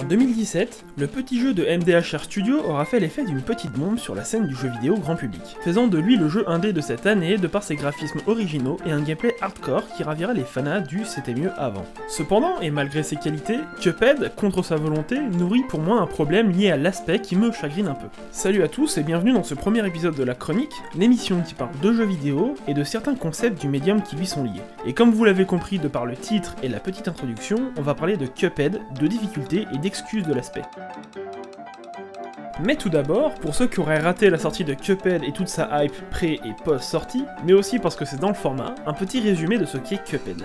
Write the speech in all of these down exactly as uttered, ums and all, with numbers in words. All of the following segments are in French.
deux mille dix-sept, le petit jeu de M D H R Studio aura fait l'effet d'une petite bombe sur la scène du jeu vidéo grand public, faisant de lui le jeu indé de cette année de par ses graphismes originaux et un gameplay hardcore qui ravira les fanas du c'était mieux avant. Cependant, et malgré ses qualités, Cuphead, contre sa volonté, nourrit pour moi un problème lié à l'aspect qui me chagrine un peu. Salut à tous et bienvenue dans ce premier épisode de La Chronique, l'émission qui parle de jeux vidéo et de certains concepts du médium qui lui sont liés. Et comme vous l'avez compris de par le titre et la petite introduction, on va parler de Cuphead, de difficultés et d'excuses de l'aspect. Mais tout d'abord, pour ceux qui auraient raté la sortie de Cuphead et toute sa hype pré- et post-sortie, mais aussi parce que c'est dans le format, un petit résumé de ce qu'est Cuphead.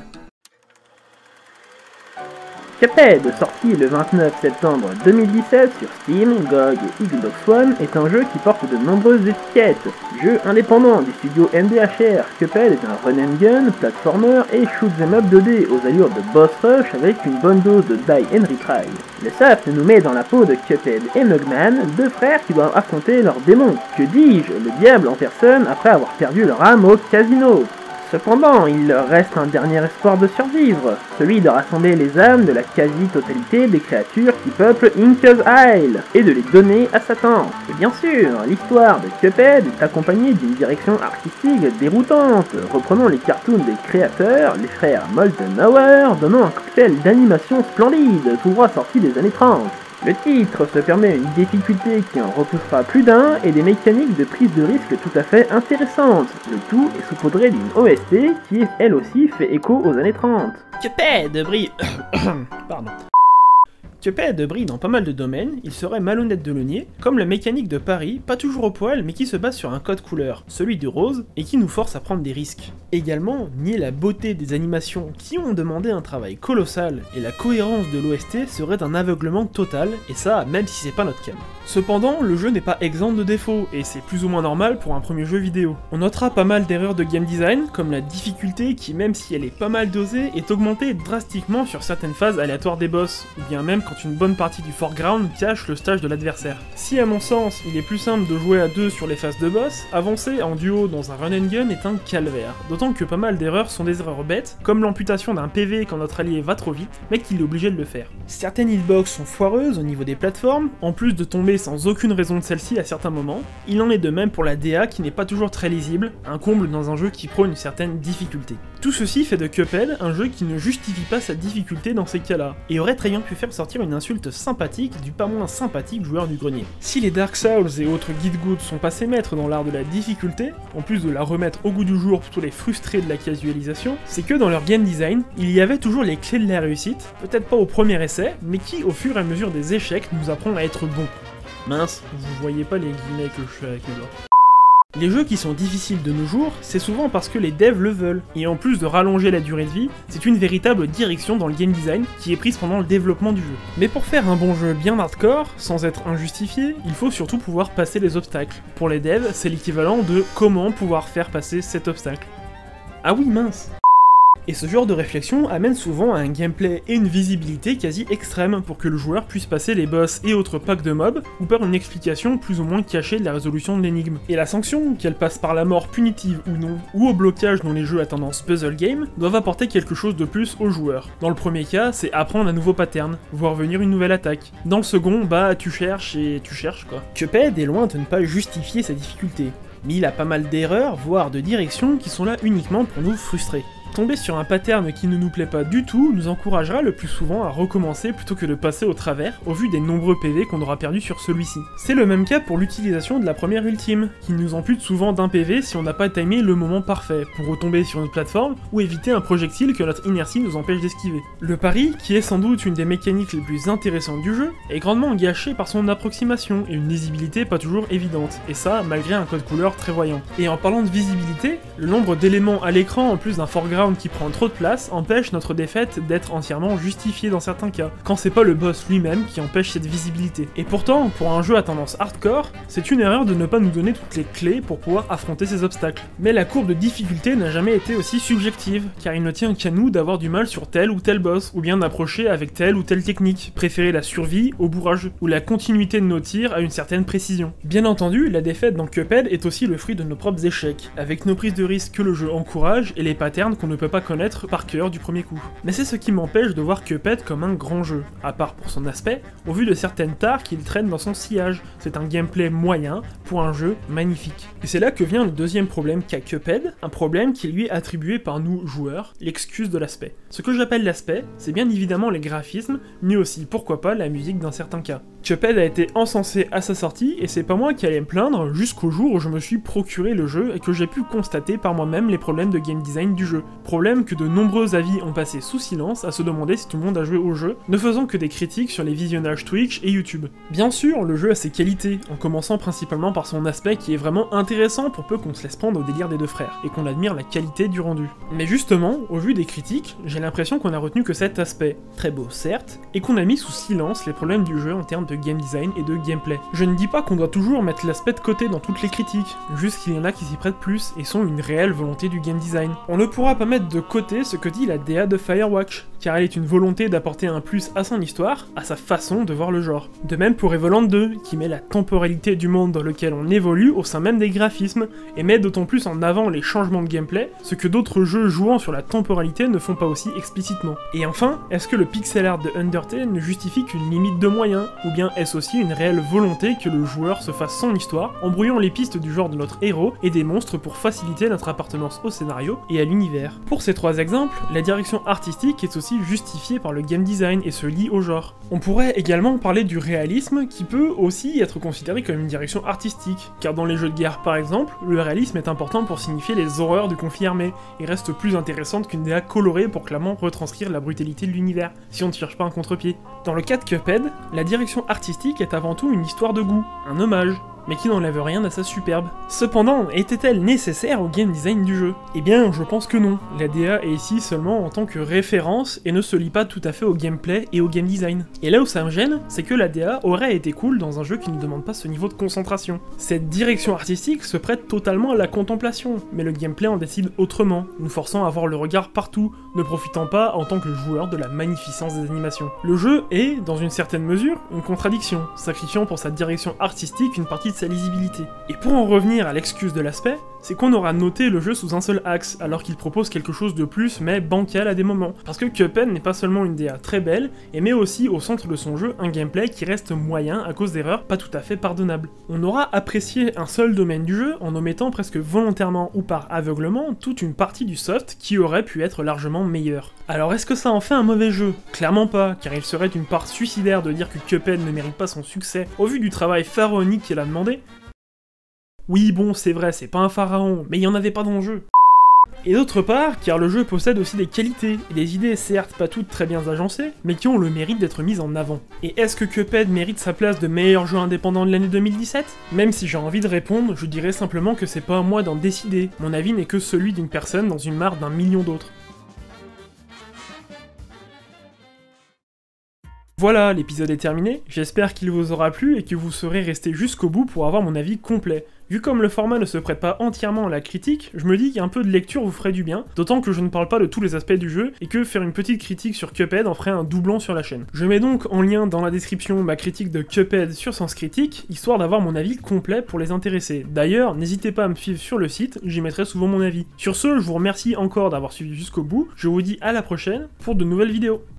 Cuphead, sorti le vingt-neuf septembre deux mille dix-sept sur Steam, G O G et Xbox One, est un jeu qui porte de nombreuses étiquettes. Jeu indépendant du studio M D H R, Cuphead est un run and gun, platformer et shoot 'em up deux D aux allures de boss rush avec une bonne dose de die and retry. Le soft nous met dans la peau de Cuphead et Mugman, deux frères qui doivent affronter leurs démons. Que dis-je, le diable en personne après avoir perdu leur âme au casino. Cependant, il leur reste un dernier espoir de survivre, celui de rassembler les âmes de la quasi-totalité des créatures qui peuplent Inka's Isle, et de les donner à Satan. Et bien sûr, l'histoire de Cuphead est accompagnée d'une direction artistique déroutante, reprenant les cartoons des créateurs, les frères Moltenhauer, donnant un cocktail d'animation splendide, tout droit sorti des années trente. Le titre se permet une difficulté qui en repoussera plus d'un et des mécaniques de prise de risque tout à fait intéressantes. Le tout est saupoudré d'une O S T qui elle aussi fait écho aux années trente. Cuphead brille... Pardon. Cuphead brille dans pas mal de domaines, il serait malhonnête de le nier, comme la mécanique de Paris, pas toujours au poil mais qui se base sur un code couleur, celui du rose, et qui nous force à prendre des risques. Également, nier la beauté des animations qui ont demandé un travail colossal, et la cohérence de l'O S T serait un aveuglement total, et ça même si c'est pas notre cam. Cependant, le jeu n'est pas exempt de défauts, et c'est plus ou moins normal pour un premier jeu vidéo. On notera pas mal d'erreurs de game design, comme la difficulté qui, même si elle est pas mal dosée, est augmentée drastiquement sur certaines phases aléatoires des boss, ou bien même quand une bonne partie du foreground cache le stage de l'adversaire. Si à mon sens, il est plus simple de jouer à deux sur les phases de boss, avancer en duo dans un run and gun est un calvaire, d'autant que pas mal d'erreurs sont des erreurs bêtes, comme l'amputation d'un P V quand notre allié va trop vite, mais qu'il est obligé de le faire. Certaines hitbox sont foireuses au niveau des plateformes, en plus de tomber sans aucune raison de celle-ci à certains moments. Il en est de même pour la D A qui n'est pas toujours très lisible, un comble dans un jeu qui prône une certaine difficulté. Tout ceci fait de Cuphead un jeu qui ne justifie pas sa difficulté dans ces cas-là, et aurait très bien pu faire sortir une insulte sympathique du pas moins sympathique joueur du grenier. Si les Dark Souls et autres guide good sont passés maîtres dans l'art de la difficulté, en plus de la remettre au goût du jour pour tous les frustrés de la casualisation, c'est que dans leur game design, il y avait toujours les clés de la réussite, peut-être pas au premier essai, mais qui au fur et à mesure des échecs nous apprend à être bon. Mince, vous voyez pas les guillemets que je fais avec les doigts. Les jeux qui sont difficiles de nos jours, c'est souvent parce que les devs le veulent, et en plus de rallonger la durée de vie, c'est une véritable direction dans le game design qui est prise pendant le développement du jeu. Mais pour faire un bon jeu bien hardcore, sans être injustifié, il faut surtout pouvoir passer les obstacles. Pour les devs, c'est l'équivalent de comment pouvoir faire passer cet obstacle. Ah oui, mince! Et ce genre de réflexion amène souvent à un gameplay et une visibilité quasi extrême pour que le joueur puisse passer les boss et autres packs de mobs, ou par une explication plus ou moins cachée de la résolution de l'énigme. Et la sanction, qu'elle passe par la mort punitive ou non, ou au blocage dans les jeux à tendance puzzle game, doivent apporter quelque chose de plus au joueur. Dans le premier cas, c'est apprendre un nouveau pattern, voir venir une nouvelle attaque. Dans le second, bah tu cherches et tu cherches quoi. Cuphead est loin de ne pas justifier sa difficulté, mais il a pas mal d'erreurs, voire de directions qui sont là uniquement pour nous frustrer. Tomber sur un pattern qui ne nous plaît pas du tout nous encouragera le plus souvent à recommencer plutôt que de passer au travers, au vu des nombreux P V qu'on aura perdus sur celui-ci. C'est le même cas pour l'utilisation de la première ultime, qui nous ampute souvent d'un P V si on n'a pas timé le moment parfait, pour retomber sur notre plateforme, ou éviter un projectile que notre inertie nous empêche d'esquiver. Le pari, qui est sans doute une des mécaniques les plus intéressantes du jeu, est grandement gâché par son approximation, et une lisibilité pas toujours évidente, et ça malgré un code couleur très voyant. Et en parlant de visibilité, le nombre d'éléments à l'écran en plus d'un foreground qui prend trop de place empêche notre défaite d'être entièrement justifiée dans certains cas, quand c'est pas le boss lui-même qui empêche cette visibilité. Et pourtant, pour un jeu à tendance hardcore, c'est une erreur de ne pas nous donner toutes les clés pour pouvoir affronter ces obstacles. Mais la courbe de difficulté n'a jamais été aussi subjective, car il ne tient qu'à nous d'avoir du mal sur tel ou tel boss, ou bien d'approcher avec telle ou telle technique, préférer la survie au bourrage, ou la continuité de nos tirs à une certaine précision. Bien entendu, la défaite dans Cuphead est aussi le fruit de nos propres échecs, avec nos prises de risque que le jeu encourage et les patterns qu'on ne peut pas connaître par cœur du premier coup. Mais c'est ce qui m'empêche de voir Cuphead comme un grand jeu, à part pour son aspect, au vu de certaines tares qu'il traîne dans son sillage. C'est un gameplay moyen pour un jeu magnifique. Et c'est là que vient le deuxième problème qu'a Cuphead, un problème qui lui est attribué par nous joueurs, l'excuse de l'aspect. Ce que j'appelle l'aspect, c'est bien évidemment les graphismes, mais aussi, pourquoi pas, la musique dans certains cas. Cuphead a été encensé à sa sortie, et c'est pas moi qui allais me plaindre jusqu'au jour où je me suis procuré le jeu et que j'ai pu constater par moi-même les problèmes de game design du jeu. Problème que de nombreux avis ont passé sous silence à se demander si tout le monde a joué au jeu, ne faisant que des critiques sur les visionnages Twitch et YouTube. Bien sûr, le jeu a ses qualités, en commençant principalement par son aspect qui est vraiment intéressant pour peu qu'on se laisse prendre au délire des deux frères, et qu'on admire la qualité du rendu. Mais justement, au vu des critiques, j'ai l'impression qu'on a retenu que cet aspect, très beau certes, et qu'on a mis sous silence les problèmes du jeu en termes de game design et de gameplay. Je ne dis pas qu'on doit toujours mettre l'aspect de côté dans toutes les critiques, juste qu'il y en a qui s'y prêtent plus et sont une réelle volonté du game design. On ne pourra pas mettre de côté ce que dit la D A de Firewatch, car elle est une volonté d'apporter un plus à son histoire, à sa façon de voir le genre. De même pour Evoland deux, qui met la temporalité du monde dans lequel on évolue au sein même des graphismes, et met d'autant plus en avant les changements de gameplay, ce que d'autres jeux jouant sur la temporalité ne font pas aussi explicitement. Et enfin, est-ce que le pixel art de Undertale ne justifie qu'une limite de moyens, ou bien est-ce aussi une réelle volonté que le joueur se fasse son histoire, en brouillant les pistes du genre de notre héros et des monstres pour faciliter notre appartenance au scénario et à l'univers. Pour ces trois exemples, la direction artistique est aussi justifiée par le game design et se lie au genre. On pourrait également parler du réalisme qui peut aussi être considéré comme une direction artistique, car dans les jeux de guerre par exemple, le réalisme est important pour signifier les horreurs du conflit armé, et reste plus intéressante qu'une D A colorée pour clairement retranscrire la brutalité de l'univers, si on ne cherche pas un contre-pied. Dans le cas de Cuphead, la direction artistique est avant tout une histoire de goût, un hommage, mais qui n'enlève rien à sa superbe. Cependant, était-elle nécessaire au game design du jeu? Eh bien, je pense que non. La D A est ici seulement en tant que référence et ne se lie pas tout à fait au gameplay et au game design. Et là où ça me gêne, c'est que la D A aurait été cool dans un jeu qui ne demande pas ce niveau de concentration. Cette direction artistique se prête totalement à la contemplation, mais le gameplay en décide autrement, nous forçant à avoir le regard partout, ne profitant pas en tant que joueur de la magnificence des animations. Le jeu est, dans une certaine mesure, une contradiction, sacrifiant pour sa direction artistique une partie de sa lisibilité. Et pour en revenir à l'excuse de l'aspect, c'est qu'on aura noté le jeu sous un seul axe, alors qu'il propose quelque chose de plus, mais bancal à des moments. Parce que Cuphead n'est pas seulement une D A très belle, et met aussi au centre de son jeu un gameplay qui reste moyen à cause d'erreurs pas tout à fait pardonnables. On aura apprécié un seul domaine du jeu en omettant presque volontairement ou par aveuglement toute une partie du soft qui aurait pu être largement meilleure. Alors est-ce que ça en fait un mauvais jeu? Clairement pas, car il serait une part suicidaire de dire que Cuphead ne mérite pas son succès au vu du travail pharaonique qu'il a demandé. Oui bon, c'est vrai, c'est pas un pharaon, mais il y en avait pas dans le jeu. Et d'autre part, car le jeu possède aussi des qualités, et des idées certes pas toutes très bien agencées, mais qui ont le mérite d'être mises en avant. Et est-ce que Cuphead mérite sa place de meilleur jeu indépendant de l'année deux mille dix-sept? Même si j'ai envie de répondre, je dirais simplement que c'est pas à moi d'en décider, mon avis n'est que celui d'une personne dans une mare d'un million d'autres. Voilà, l'épisode est terminé, j'espère qu'il vous aura plu et que vous serez resté jusqu'au bout pour avoir mon avis complet. Vu comme le format ne se prête pas entièrement à la critique, je me dis qu'un peu de lecture vous ferait du bien, d'autant que je ne parle pas de tous les aspects du jeu, et que faire une petite critique sur Cuphead en ferait un doublon sur la chaîne. Je mets donc en lien dans la description ma critique de Cuphead sur Sens Critique, histoire d'avoir mon avis complet pour les intéressés. D'ailleurs, n'hésitez pas à me suivre sur le site, j'y mettrai souvent mon avis. Sur ce, je vous remercie encore d'avoir suivi jusqu'au bout, je vous dis à la prochaine pour de nouvelles vidéos.